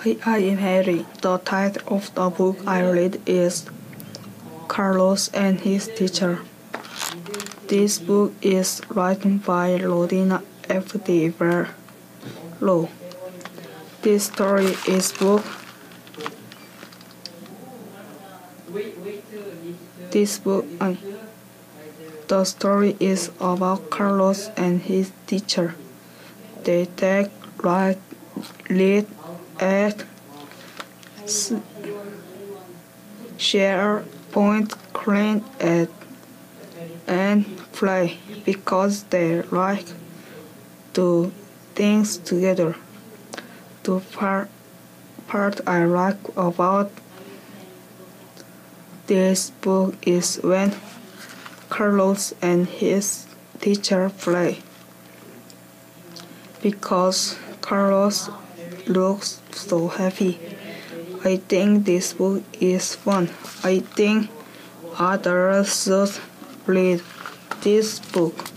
Hi, I am Harry. The title of the book I read is Carlos and His Teacher. This book is written by Rode NTG-2. This story is book. The story is about Carlos and his teacher. They take right lead at share point clean at and play because they like to things together. The part I like about this book is when Carlos and his teacher play, because Carlos looks so happy. I think this book is fun. I think others should read this book.